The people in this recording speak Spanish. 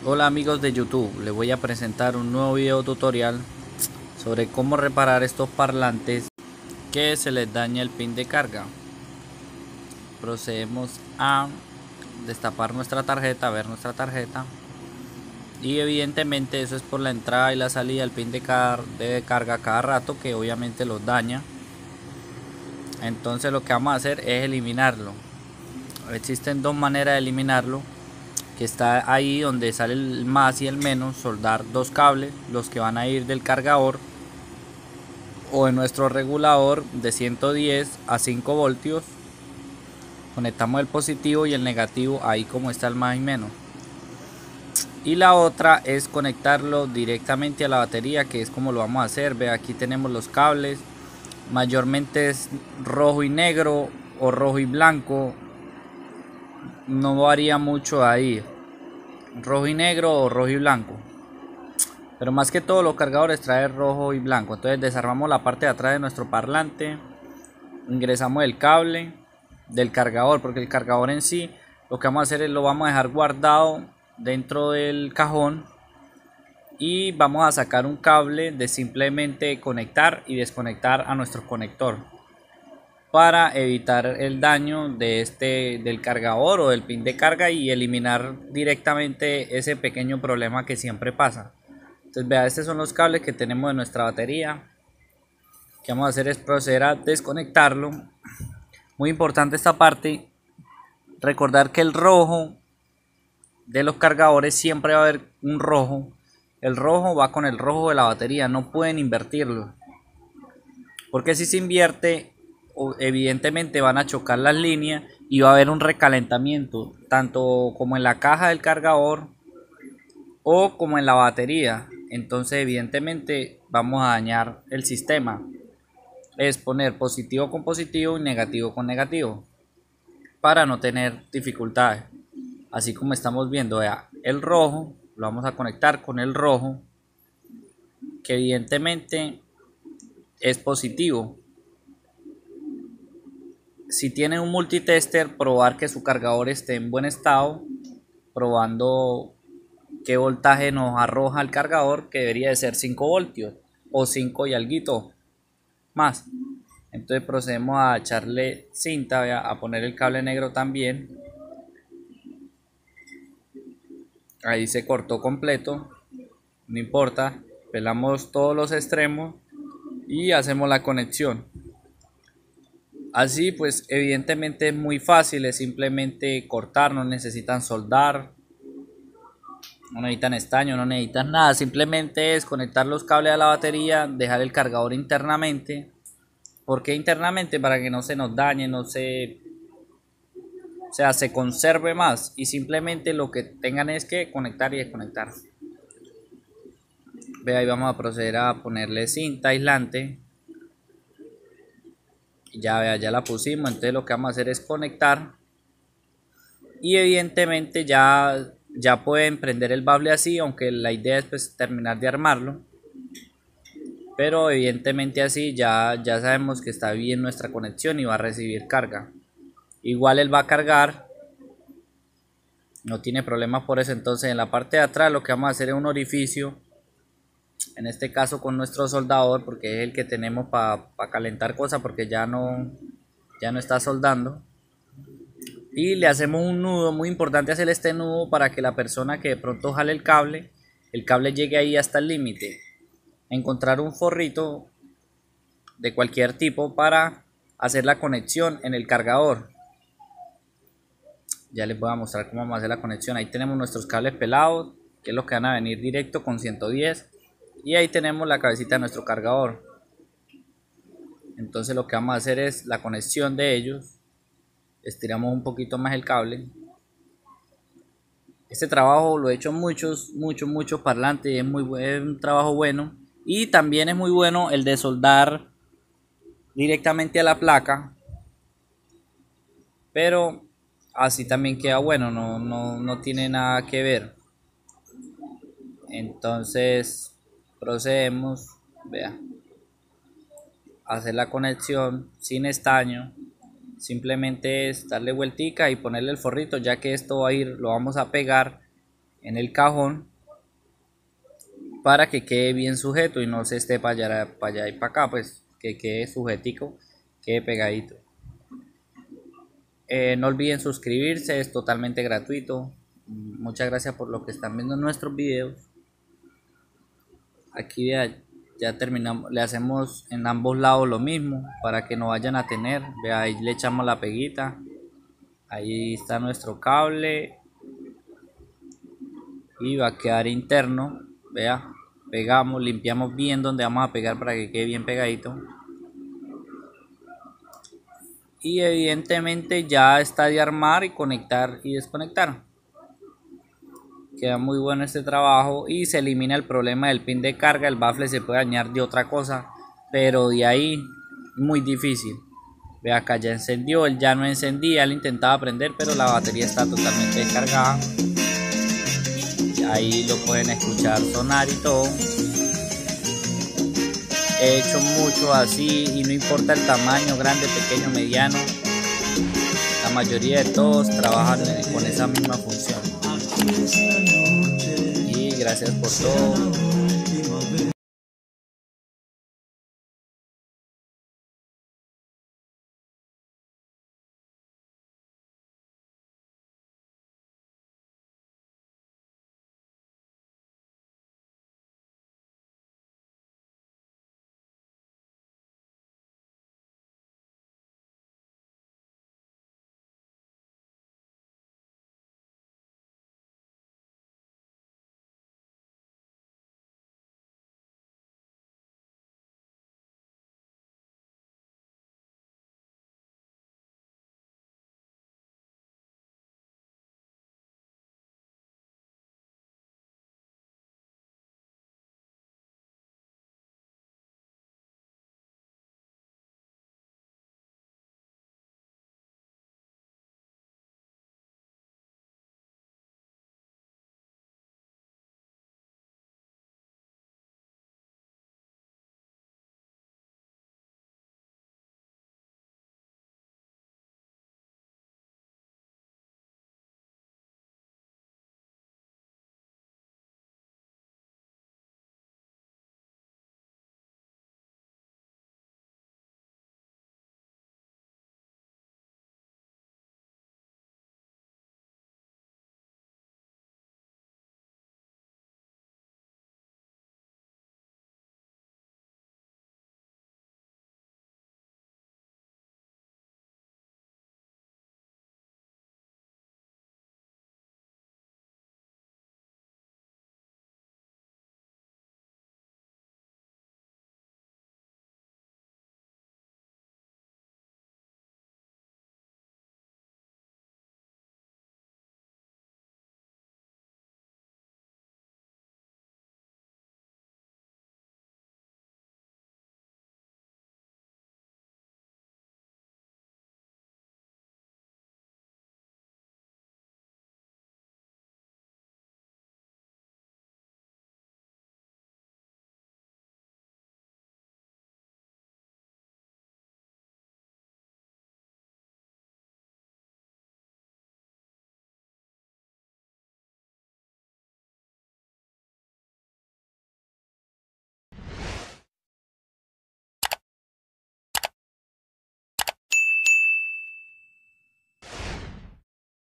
Hola amigos de YouTube, les voy a presentar un nuevo video tutorial sobre cómo reparar estos parlantes que se les daña el pin de carga. Procedemos a destapar nuestra tarjeta, ver nuestra tarjeta, y evidentemente eso es por la entrada y la salida del pin de carga cada rato, que obviamente los daña. Entonces lo que vamos a hacer es eliminarlo. Existen dos maneras de eliminarlo, que está ahí donde sale el más y el menos. Soldar dos cables, los que van a ir del cargador o en nuestro regulador de 110 a 5 voltios. Conectamos el positivo y el negativo ahí como está el más y menos. Y la otra es conectarlo directamente a la batería, que es como lo vamos a hacer. Ve, aquí tenemos los cables, mayormente es rojo y negro o rojo y blanco, no varía mucho ahí, rojo y negro o rojo y blanco, pero más que todo los cargadores traen rojo y blanco. Entonces desarmamos la parte de atrás de nuestro parlante, ingresamos el cable del cargador, porque el cargador en sí lo que vamos a hacer es lo vamos a dejar guardado dentro del cajón, y vamos a sacar un cable de simplemente conectar y desconectar a nuestro conector para evitar el daño del cargador o del pin de carga y eliminar directamente ese pequeño problema que siempre pasa. Entonces vea, estos son los cables que tenemos de nuestra batería. Lo que vamos a hacer es proceder a desconectarlo. Muy importante esta parte, recordar que el rojo de los cargadores siempre va a haber un rojo. El rojo va con el rojo de la batería, no pueden invertirlo, porque si se invierte evidentemente van a chocar las líneas y va a haber un recalentamiento tanto como en la caja del cargador o como en la batería. Entonces evidentemente vamos a dañar el sistema. Es poner positivo con positivo y negativo con negativo para no tener dificultades. Así como estamos viendo, vea, el rojo lo vamos a conectar con el rojo, que evidentemente es positivo. Si tiene un multitester, probar que su cargador esté en buen estado, probando qué voltaje nos arroja el cargador, que debería de ser 5 voltios o 5 y alguito más. Entonces procedemos a echarle cinta, a poner el cable negro también. Ahí se cortó completo, no importa, pelamos todos los extremos y hacemos la conexión. Así pues evidentemente es muy fácil, es simplemente cortar, no necesitan soldar, no necesitan estaño, no necesitan nada, simplemente es conectar los cables a la batería, dejar el cargador internamente. ¿Por qué internamente? Para que no se nos dañe, se conserve más, y simplemente lo que tengan es que conectar y desconectar. Ve, ahí vamos a proceder a ponerle cinta aislante. Ya vea, ya la pusimos. Entonces lo que vamos a hacer es conectar, y evidentemente ya pueden prender el bable así, aunque la idea es pues terminar de armarlo, pero evidentemente así ya sabemos que está bien nuestra conexión y va a recibir carga. Igual él va a cargar, no tiene problema por eso. Entonces en la parte de atrás lo que vamos a hacer es un orificio, en este caso con nuestro soldador, porque es el que tenemos para calentar cosas, porque ya no está soldando. Y le hacemos un nudo. Muy importante hacer este nudo para que la persona que de pronto jale el cable llegue ahí hasta el límite. Encontrar un forrito de cualquier tipo para hacer la conexión en el cargador. Ya les voy a mostrar cómo vamos a hacer la conexión. Ahí tenemos nuestros cables pelados, que es lo que van a venir directo con 110, y ahí tenemos la cabecita de nuestro cargador. Entonces lo que vamos a hacer es la conexión de ellos. Estiramos un poquito más el cable. Este trabajo lo he hecho muchos parlantes, es un trabajo bueno. Y también es muy bueno el de soldar directamente a la placa, pero así también queda bueno, no tiene nada que ver. Entonces procedemos, vea, a hacer la conexión sin estaño. Simplemente es darle vueltica y ponerle el forrito, ya que esto va a ir, lo vamos a pegar en el cajón para que quede bien sujeto y no se esté para allá y para acá, pues que quede sujetico, quede pegadito. No olviden suscribirse, es totalmente gratuito. Muchas gracias por lo que están viendo nuestros videos. Aquí ya terminamos, le hacemos en ambos lados lo mismo para que no vayan a tener. Vea, ahí le echamos la peguita, ahí está nuestro cable y va a quedar interno. Vea, pegamos, limpiamos bien donde vamos a pegar para que quede bien pegadito. Y evidentemente ya está de armar y conectar y desconectar. Queda muy bueno este trabajo y se elimina el problema del pin de carga. El bafle se puede dañar de otra cosa, pero de ahí muy difícil. Ve acá, ya encendió, él ya no encendía, él intentaba prender, pero la batería está totalmente descargada. Ahí lo pueden escuchar sonar y todo. He hecho mucho así y no importa el tamaño, grande, pequeño, mediano. La mayoría de todos trabajan con esa misma función. Y gracias por todo.